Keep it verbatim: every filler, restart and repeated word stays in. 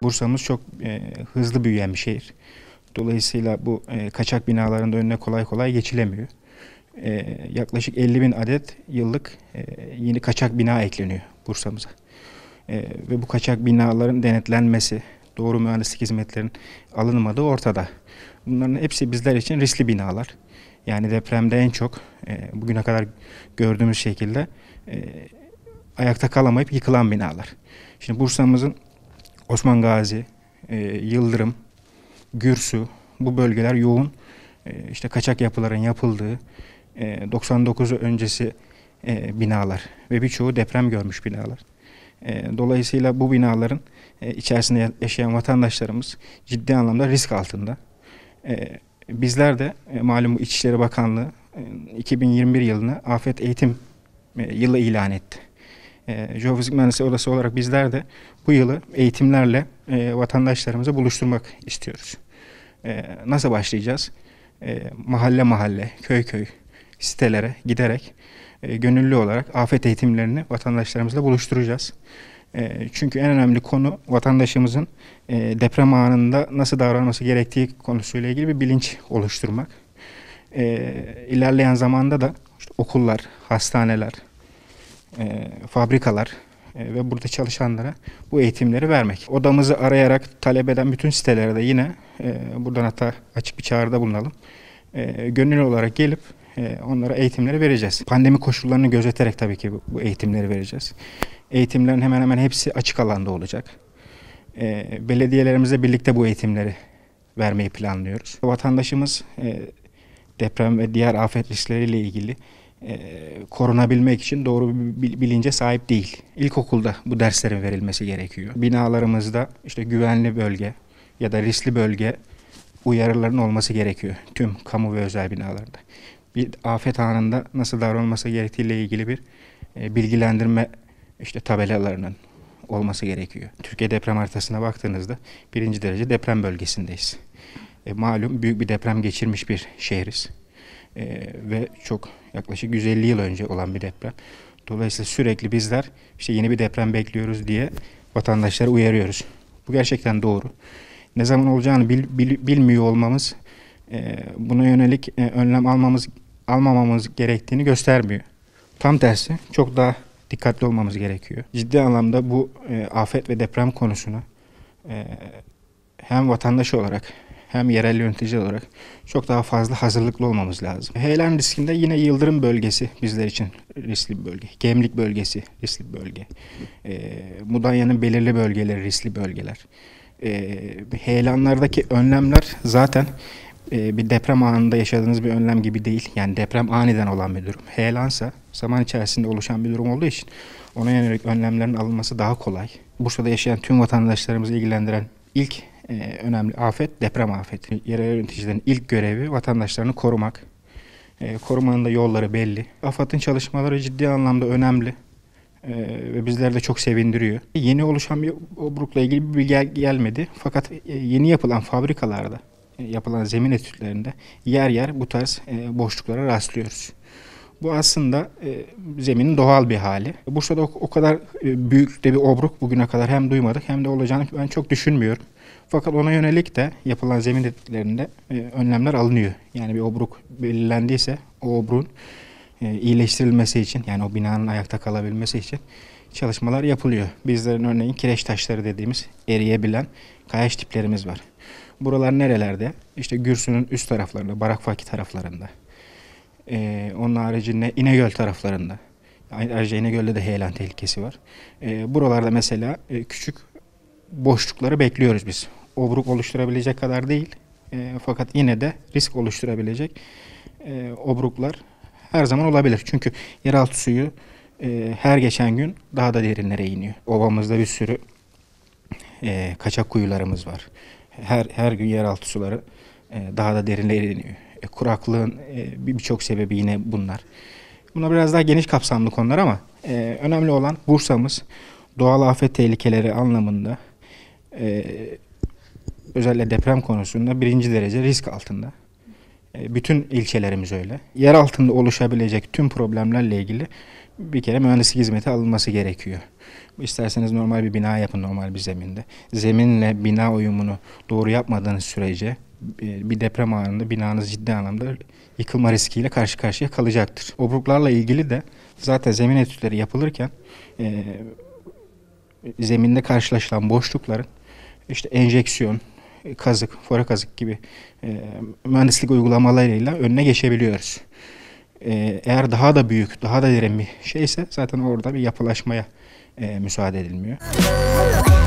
Bursa'mız çok e, hızlı büyüyen bir şehir. Dolayısıyla bu e, kaçak binaların da önüne kolay kolay geçilemiyor. E, yaklaşık elli bin adet yıllık e, yeni kaçak bina ekleniyor Bursa'mıza. E, ve bu kaçak binaların denetlenmesi, doğru mühendislik hizmetlerinin alınmadığı ortada. Bunların hepsi bizler için riskli binalar. Yani depremde en çok e, bugüne kadar gördüğümüz şekilde e, ayakta kalamayıp yıkılan binalar. Şimdi Bursa'mızın Osman Gazi, e, Yıldırım, Gürsu, bu bölgeler yoğun e, işte kaçak yapıların yapıldığı e, doksan dokuz öncesi e, binalar ve birçoğu deprem görmüş binalar. E, dolayısıyla bu binaların e, içerisinde yaşayan vatandaşlarımız ciddi anlamda risk altında. E, bizler de e, malum İçişleri Bakanlığı e, iki bin yirmi bir yılını afet eğitim e, yılı ilan etti. E, Jeofizik Mühendisliği Odası olarak bizler de bu yılı eğitimlerle e, vatandaşlarımıza buluşturmak istiyoruz. E, nasıl başlayacağız? E, mahalle mahalle, köy köy, sitelere giderek e, gönüllü olarak afet eğitimlerini vatandaşlarımızla buluşturacağız. E, çünkü en önemli konu vatandaşımızın e, deprem anında nasıl davranması gerektiği konusuyla ilgili bir bilinç oluşturmak. E, ilerleyen zamanda da işte okullar, hastaneler, e, fabrikalar e, ve burada çalışanlara bu eğitimleri vermek. Odamızı arayarak talep eden bütün sitelere de yine e, buradan hatta açık bir çağrıda bulunalım. E, gönüllü olarak gelip e, onlara eğitimleri vereceğiz. Pandemi koşullarını gözeterek tabii ki bu, bu eğitimleri vereceğiz. Eğitimlerin hemen hemen hepsi açık alanda olacak. E, belediyelerimizle birlikte bu eğitimleri vermeyi planlıyoruz. Vatandaşımız e, deprem ve diğer afet riskleriyle ilgili e, korunabilmek için doğru bir bilince sahip değil. İlkokulda bu derslerin verilmesi gerekiyor. Binalarımızda işte güvenli bölge ya da riskli bölge uyarıların olması gerekiyor tüm kamu ve özel binalarda. Bir afet anında nasıl davranılması gerektiğiyle ilgili bir e, bilgilendirme işte tabelalarının olması gerekiyor. Türkiye deprem haritasına baktığınızda birinci derece deprem bölgesindeyiz. E, malum büyük bir deprem geçirmiş bir şehriz. E, ve çok yaklaşık yüz elli yıl önce olan bir deprem. Dolayısıyla sürekli bizler işte yeni bir deprem bekliyoruz diye vatandaşları uyarıyoruz. Bu gerçekten doğru. Ne zaman olacağını bil, bil, bilmiyor olmamız e, buna yönelik e, önlem almamız almamamız gerektiğini göstermiyor. Tam tersi çok daha dikkatli olmamız gerekiyor. Ciddi anlamda bu e, afet ve deprem konusuna e, hem vatandaş olarak hem yerel yönetici olarak çok daha fazla hazırlıklı olmamız lazım. Heyelan riskinde yine Yıldırım bölgesi bizler için riskli bir bölge. Gemlik bölgesi riskli bir bölge. E, Mudanya'nın belirli bölgeleri riskli bölgeler. E, heyelanlardaki önlemler zaten e, bir deprem anında yaşadığınız bir önlem gibi değil. Yani deprem aniden olan bir durum. Heyelansa zaman içerisinde oluşan bir durum olduğu için ona yönelik önlemlerin alınması daha kolay. Bursa'da yaşayan tüm vatandaşlarımızı ilgilendiren ilk e, önemli afet deprem afeti. Yerel yöneticilerin ilk görevi vatandaşlarını korumak. E, korumanın da yolları belli. AFAD'ın çalışmaları ciddi anlamda önemli. Ee, ve bizleri de çok sevindiriyor. Yeni oluşan bir obrukla ilgili bir bilgi gelmedi. Fakat e, yeni yapılan fabrikalarda, e, yapılan zemin etütlerinde yer yer bu tarz e, boşluklara rastlıyoruz. Bu aslında e, zeminin doğal bir hali. Bursa'da o, o kadar e, büyük de bir obruk bugüne kadar hem duymadık hem de olacağını ben çok düşünmüyorum. Fakat ona yönelik de yapılan zemin etütlerinde e, önlemler alınıyor. Yani bir obruk belirlendiyse o obruğun E, iyileştirilmesi için, yani o binanın ayakta kalabilmesi için çalışmalar yapılıyor. Bizlerin örneğin kireç taşları dediğimiz eriyebilen kayaç tiplerimiz var. Buralar nerelerde? İşte Gürsü'nün üst taraflarında, Barakfaki taraflarında. E, onun haricinde İnegöl taraflarında. Ayrıca İnegöl'de de heyelan tehlikesi var. E, buralarda mesela e, küçük boşlukları bekliyoruz biz. Obruk oluşturabilecek kadar değil. E, fakat yine de risk oluşturabilecek e, obruklar her zaman olabilir. Çünkü yeraltı suyu e, her geçen gün daha da derinlere iniyor. Ovamızda bir sürü e, kaçak kuyularımız var. Her her gün yeraltı suları e, daha da derinlere iniyor. E, kuraklığın e, birçok sebebi yine bunlar. Bunlar biraz daha geniş kapsamlı konular ama e, önemli olan Bursa'mız doğal afet tehlikeleri anlamında e, özellikle deprem konusunda birinci derece risk altında. Bütün ilçelerimiz öyle. Yer altında oluşabilecek tüm problemlerle ilgili bir kere mühendislik hizmeti alınması gerekiyor. İsterseniz normal bir bina yapın normal bir zeminde. Zeminle bina uyumunu doğru yapmadığınız sürece bir deprem anında binanız ciddi anlamda yıkılma riskiyle karşı karşıya kalacaktır. Obruklarla ilgili de zaten zemin etütleri yapılırken e, zeminde karşılaşılan boşlukların işte enjeksiyon, kazık, fora kazık gibi e, mühendislik uygulamalarıyla önüne geçebiliyoruz. E, eğer daha da büyük, daha da derin bir şeyse zaten orada bir yapılaşmaya e, müsaade edilmiyor.